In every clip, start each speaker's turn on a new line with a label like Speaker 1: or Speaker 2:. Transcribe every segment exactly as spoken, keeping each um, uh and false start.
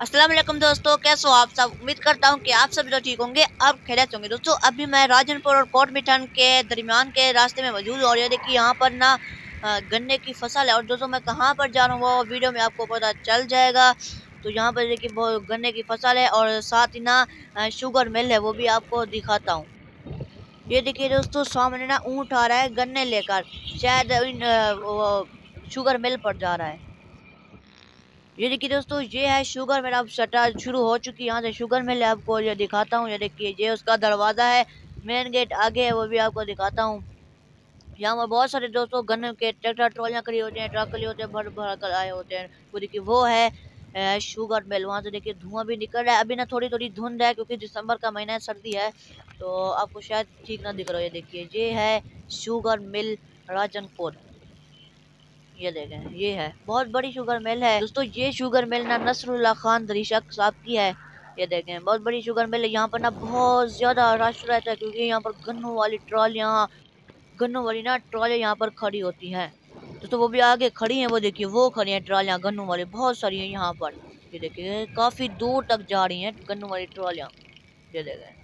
Speaker 1: अस्सलाम वालेकुम दोस्तों, कैसे हो आप सब। उम्मीद करता हूँ कि आप सभी तो ठीक होंगे। अब खैरियत होंगे दोस्तों। अभी मैं राजनपुर और कोट मिठान के दरमियान के रास्ते में मौजूद हूँ और ये देखिए यहाँ पर ना गन्ने की फसल है। और दोस्तों मैं कहाँ पर जा रहा हूँ वो वीडियो में आपको पता चल जाएगा। तो यहाँ पर देखिए बहुत गन्ने की फसल है और साथ ही ना शुगर मिल है, वो भी आपको दिखाता हूँ। ये देखिए दोस्तों सामने ना ऊँट आ रहा है गन्ने लेकर, शायद इन शुगर मिल पर जा रहा है। ये देखिए दोस्तों ये है शुगर मिल। अब शटर शुरू हो चुकी है, यहाँ से शुगर मिल है, आपको ये दिखाता हूँ। ये देखिए ये उसका दरवाजा है, मेन गेट आगे है, वो भी आपको दिखाता हूँ। यहाँ पर बहुत सारे दोस्तों गन्ने के ट्रैक्टर ट्रॉलियाँ खड़ी होते हैं, ट्रक खड़ी होते हैं, भर भर कर आए होते हैं। वो देखिए वो है अ, शुगर मिल। वहाँ से देखिए धुआं भी निकल रहा है। अभी ना थोड़ी थोड़ी धुंध है क्योंकि दिसंबर का महीना है, सर्दी है, तो आपको शायद ठीक ना दिख रहा हो। ये देखिए ये है शुगर मिल राजनपुर। ये देखें ये है बहुत बड़ी शुगर मिल है दोस्तों। ये शुगर मिल ना नसरुल्लाह खान दरीशक साहब की है। ये देखें बहुत बड़ी शुगर मिल है। यहाँ पर ना बहुत ज्यादा रश रहता है क्योंकि यहाँ पर गन्नों वाली ट्रॉलियाँ गन्नों वाली ना ट्रॉलियाँ यहाँ पर खड़ी होती हैं दोस्तों। वो भी आगे खड़ी हैं, वो देखिए वो खड़ी हैं ट्रॉलियाँ गन्नों वाली, बहुत सारी हैं यहाँ पर। ये देखिए काफी दूर तक जा रही हैं गन्नों वाली ट्रॉलियाँ। ये देखें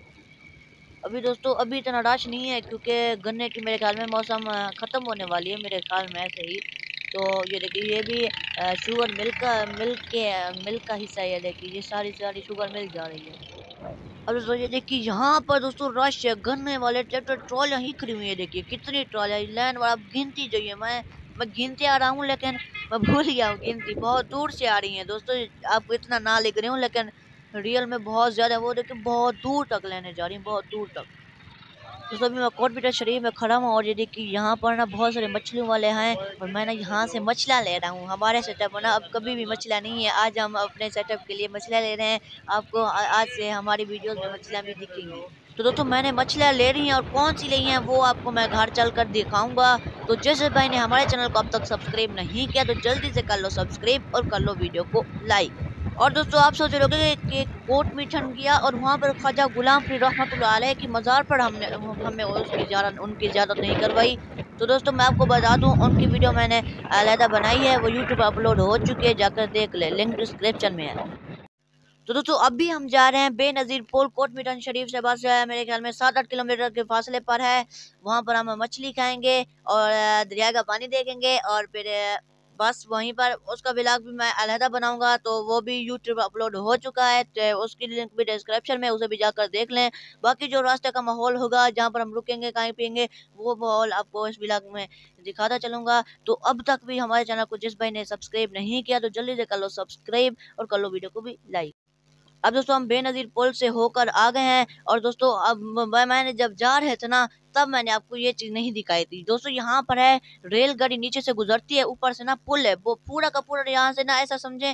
Speaker 1: अभी दोस्तों अभी इतना रश नहीं है क्योंकि गन्ने की मेरे ख्याल में मौसम ख़त्म होने वाली है मेरे ख्याल में ऐसे ही। तो ये देखिए ये भी शुगर मिल्क का मिल्क के मिल्क का हिस्सा है। ये देखिए ये सारी सारी शुगर मिल जा रही है। अब दोस्तों ये देखिए यहाँ पर दोस्तों रश है, गन्ने वाले ट्रैक्टर ट्रॉलियाँ ही खड़ी हुई है। देखिए कितनी ट्रॉलियाँ लाइन वाला गिनती जो है, मैं मैं गिनते आ रहा हूँ लेकिन मैं भूल गया हूँ गिनती। बहुत दूर से आ रही है दोस्तों, आपको इतना ना लिख रही हूँ लेकिन रियल में बहुत ज़्यादा। वो देखिए बहुत दूर तक लेने जा रही है, बहुत दूर तक। तो अभी मैं कोटबिटा शरीफ में खड़ा हूँ और ये देखिए यहाँ पर ना बहुत सारे मछलियों वाले हैं और मैं ना यहाँ से मछलियाँ ले रहा हूँ। हमारे सेटअप में ना अब कभी भी मछलियाँ नहीं है, आज हम अपने सेटअप के लिए मछलियाँ ले रहे हैं। आपको आज से हमारी वीडियोस में मछलियाँ भी दिखेंगी। तो दोस्तों मैंने मछलियाँ ले रही हैं और कौन सी ली हैं वो आपको मैं घर चल कर दिखाऊंगा। तो जैसे भाई ने हमारे चैनल को अब तक सब्सक्राइब नहीं किया तो जल्दी से कर लो सब्सक्राइब और कर लो वीडियो को लाइक। और दोस्तों आप सोच रहे होंगे कि कोट मिठन गया और वहाँ पर ख्वाजा गुलाम फरीद रहमतुल्लाह अलैह की मज़ार पर हमने हमें उसकी ज़ियारत उनकी ज़ियारत नहीं करवाई। तो दोस्तों मैं आपको बता दूं उनकी वीडियो मैंने अलहदा बनाई है, वो यूट्यूब पर अपलोड हो चुकी है, जाकर देख ले, लिंक डिस्क्रिप्शन में है। तो दोस्तों अभी हम जा रहे हैं बेनज़ीर पुल। कोट मिठन शरीफ से बस मेरे ख्याल में सात आठ किलोमीटर के फासले पर है। वहाँ पर हम मछली खाएंगे और दरिया का पानी देखेंगे और फिर बस वहीं पर उसका व्लॉग भी मैं अलहदा बनाऊंगा, तो वो भी यूट्यूब अपलोड हो चुका है, तो उसकी लिंक भी डिस्क्रिप्शन में, उसे भी जाकर देख लें। बाकी जो रास्ते का माहौल होगा जहाँ पर हम रुकेंगे कहीं पियेंगे वो माहौल आपको इस व्लॉग में दिखाता चलूँगा। तो अब तक भी हमारे चैनल को जिस भाई ने सब्सक्राइब नहीं किया तो जल्दी से कर लो सब्सक्राइब और कर लो वीडियो को भी लाइक। अब दोस्तों हम बेनज़ीर पुल से होकर आ गए हैं और दोस्तों अब मैंने जब जा रहे थे ना तब मैंने आपको ये चीज़ नहीं दिखाई थी दोस्तों। यहाँ पर है रेलगाड़ी नीचे से गुजरती है, ऊपर से ना पुल है, वो पूरा का पूरा यहाँ से ना ऐसा समझे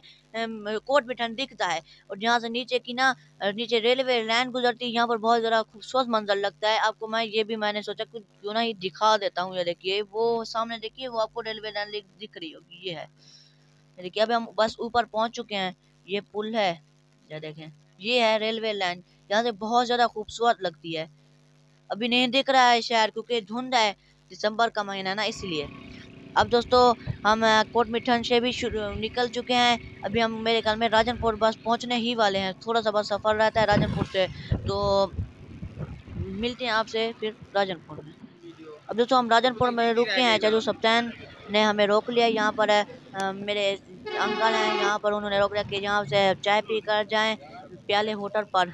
Speaker 1: कोट मिठन दिखता है और यहाँ से नीचे की ना नीचे रेलवे लाइन गुजरती है। यहाँ पर बहुत ज़रा खूबसूरत मंजर लगता है आपको। मैं ये भी मैंने सोचा कि क्यों ना ही दिखा देता हूँ। ये देखिए वो सामने देखिए वो आपको रेलवे लाइन दिख रही होगी, ये है। देखिए अभी हम बस ऊपर पहुँच चुके हैं, ये पुल है, या देखें ये है रेलवे लाइन, यहाँ से बहुत ज़्यादा खूबसूरत लगती है। अभी नहीं दिख रहा है शहर क्योंकि धुंध है, दिसंबर का महीना ना इसलिए। अब दोस्तों हम कोट मिठन से भी निकल चुके हैं। अभी हम मेरे ख्याल में राजनपुर बस पहुंचने ही वाले हैं, थोड़ा सा बस सफ़र रहता है राजनपुर से। तो मिलते हैं आपसे फिर राजनपुर में। अब दोस्तों हम राजनपुर में रुके हैं, चाचू सप्तान ने हमें रोक लिया। यहाँ पर आ, मेरे अंकल हैं, यहाँ पर उन्होंने रोक लिया कि यहाँ से चाय पी कर जाएँ प्याले होटल पर।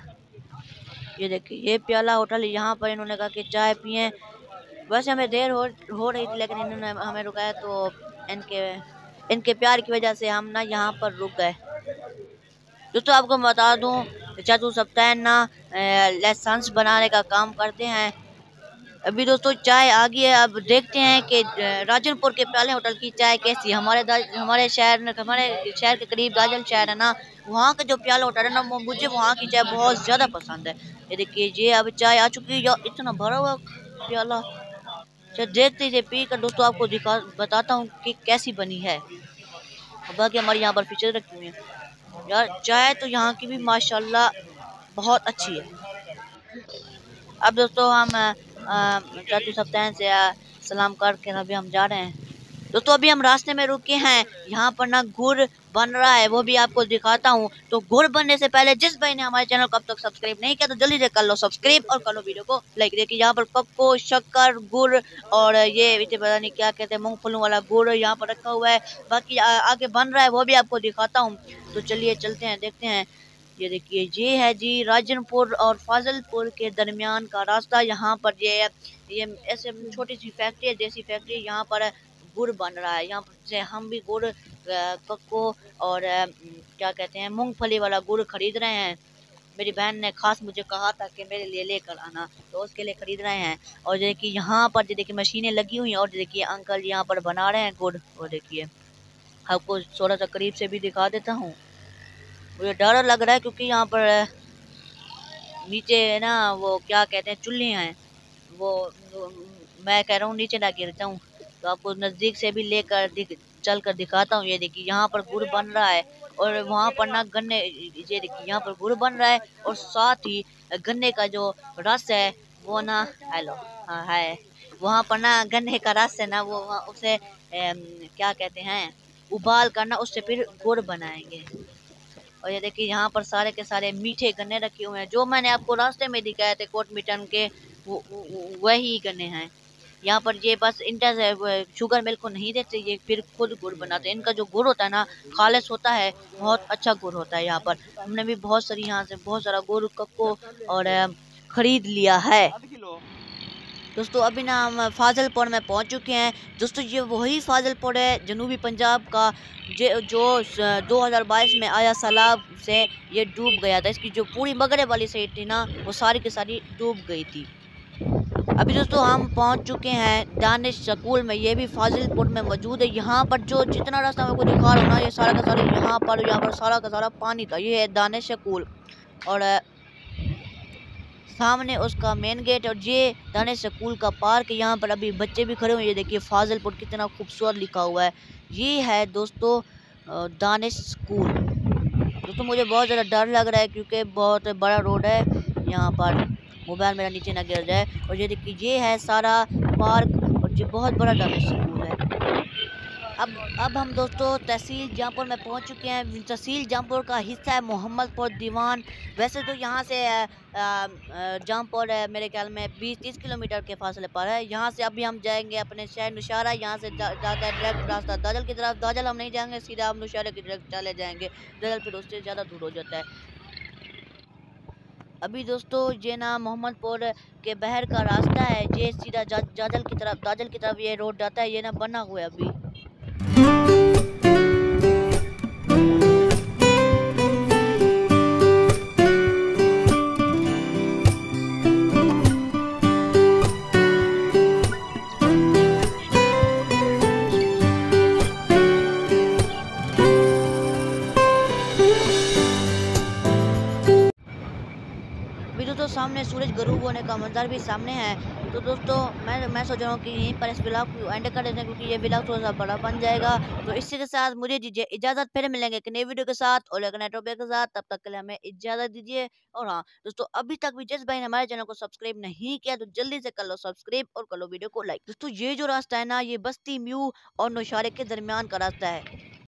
Speaker 1: ये देखिए ये प्याला होटल, यहाँ पर इन्होंने कहा कि चाय पिए। वैसे हमें देर हो हो रही थी लेकिन इन्होंने हमें रुकाया, तो इनके इनके प्यार की वजह से हम ना यहाँ पर रुक गए। दोस्तों आपको बता दूँ चाचू सप्तान ना लाइसेंस बनाने का काम करते हैं। अभी दोस्तों चाय आ गई है, अब देखते हैं कि राजनपुर के प्याले होटल की चाय कैसी है। हमारे हमारे शहर हमारे शहर के करीब दाजल शहर है ना, वहाँ का जो प्याला होटल है ना मुझे वहाँ की चाय बहुत ज़्यादा पसंद है। ये देखिए ये अब चाय आ चुकी है, यार इतना भरा हुआ प्याला। चल देखते ही पी कर दोस्तों आपको दिखा बताता हूँ कि कैसी बनी है। बाकी हमारी यहाँ पर फीचर रखी हुई है यार, चाय तो यहाँ की भी माशाल्लाह बहुत अच्छी है। अब दोस्तों हम चाचू सप्तान से सलाम करके अभी हम जा रहे हैं। दोस्तों अभी हम रास्ते में रुके हैं, यहाँ पर ना गुड़ बन रहा है वो भी आपको दिखाता हूँ। तो गुड़ बनने से पहले जिस भाई ने हमारे चैनल को अब तक सब्सक्राइब नहीं किया तो जल्दी से कर लो सब्सक्राइब और कर लो वीडियो को लाइक। देखिए यहाँ पर कक्को, शक्कर, गुड़ और ये इसे पता नहीं क्या कहते हैं मूंगफलियों वाला गुड़ यहाँ पर रखा हुआ है। बाकी आ, आगे बन रहा है वो भी आपको दिखाता हूँ। तो चलिए चलते हैं, देखते हैं। ये देखिए ये है जी राजनपुर और फाजिलपुर के दरमियान का रास्ता। यहाँ पर ये ये ऐसे छोटी सी फैक्ट्री है, देसी फैक्ट्री। यहाँ पर गुड़ बन रहा है। यहाँ से हम भी गुड़ कक्को और क्या कहते हैं मूंगफली वाला गुड़ खरीद रहे हैं। मेरी बहन ने खास मुझे कहा था कि मेरे लिए लेकर आना, तो उसके लिए खरीद रहे हैं। और देखिए यहाँ पर देखिए मशीनें लगी हुई हैं और देखिए अंकल यहाँ पर बना रहे हैं गुड़। और देखिए आपको थोड़ा सा करीब से भी दिखा देता हूँ। मुझे डर लग रहा है क्योंकि यहाँ पर नीचे है ना वो क्या कहते हैं चूल्हे हैं, वो, वो मैं कह रहा हूँ नीचे ना गिर जाऊँ। तो आपको नज़दीक से भी लेकर दिख चल कर दिखाता हूँ। ये देखिए यहाँ पर गुड़ बन रहा है और वहाँ पर ना गन्ने, ये देखिए यहाँ पर गुड़ बन रहा है और साथ ही गन्ने का जो रस है वो ना, हेलो हाँ है, वहाँ पर ना गन्ने का रस है ना वो उसे क्या कहते हैं उबाल कर ना उससे फिर गुड़ बनाएंगे। और ये देखिए यहाँ पर सारे के सारे मीठे गन्ने रखे हुए हैं जो मैंने आपको रास्ते में दिखाए थे कोट मिटन के, वो, वो, वही गन्ने हैं। यहाँ पर ये बस इंटर शुगर मिल्क को नहीं देते, ये फिर खुद गुड़ बनाते हैं। इनका जो गुड़ होता है ना खालिश होता है, बहुत अच्छा गुड़ होता है। यहाँ पर हमने भी बहुत सारी यहाँ से बहुत सारा गुड़ कक्को और खरीद लिया है। दोस्तों अभी ना हम फाजिलपुर में पहुंच चुके हैं। दोस्तों ये वही फाजिलपुर है जनूबी पंजाब का जो जो दो हज़ार बाईस में आया सैलाब से ये डूब गया था। इसकी जो पूरी मगरब वाली साइड थी ना वो सारी की सारी डूब गई थी। अभी दोस्तों हम पहुंच चुके हैं दानिश स्कूल में, ये भी फाजिलपुर में मौजूद है। यहाँ पर जो जितना रास्ता मेरे को दिखा रहा हूँ ना ये सारा का सारा यहाँ पर यहाँ पर सारा का सारा पानी था। ये है दानिश स्कूल और सामने उसका मेन गेट और ये दानिश स्कूल का पार्क। यहाँ पर अभी बच्चे भी खड़े हुए हैं। ये देखिए फाजिलपुर कितना खूबसूरत लिखा हुआ है। ये है दोस्तों दानिश स्कूल। दोस्तों मुझे बहुत ज़्यादा डर लग रहा है क्योंकि बहुत बड़ा रोड है, यहाँ पर मोबाइल मेरा नीचे ना गिर जाए। और ये देखिए ये है सारा पार्क और ये बहुत बड़ा दानिश स्कूल है। अब अब हम दोस्तों तहसील जौनपुर में पहुंच चुके हैं। तहसील जौनपुर का हिस्सा है मोहम्मदपुर दीवान। वैसे तो यहाँ से जौनपुर मेरे ख्याल में बीस तीस किलोमीटर के फासले पर है। यहाँ से अभी हम जाएंगे अपने शहर नौशहरा। यहाँ से जा, जाता है डायरेक्ट रास्ता दादल की तरफ। दादल हम नहीं जाएंगे, सीधा हम नौशहरा की तरफ चले जाएंगे। दादल फिर उससे ज़्यादा दूर हो जाता है। अभी दोस्तों ये ना मोहम्मदपुर के बहर का रास्ता है, ये सीधा जादल की तरफ दादल की तरफ ये रोड जाता है। ये ना बना हुआ है अभी। दोस्तों सामने सूरज गरूब होने का मंजर भी सामने है। तो दोस्तों मैं मैं सोच रहा हूँ कि यहीं पर इस व्लॉग को एंड कर देते हैं क्योंकि ये व्लॉग थोड़ा सा बड़ा बन जाएगा। तो इसी के साथ मुझे दीजिए इजाज़त, फिर मिलेंगे एक नई वीडियो के साथ और एक नए टॉपिक के साथ। तब तक के लिए हमें इजाज़त दीजिए। और हाँ दोस्तों अभी तक भी जिस भाई ने हमारे चैनल को सब्सक्राइब नहीं किया तो जल्दी से कर लो सब्सक्राइब और कर लो वीडियो को लाइक। दोस्तों ये जो रास्ता है ना ये बस्ती म्यू और नौशहरे के दरमियान का रास्ता है।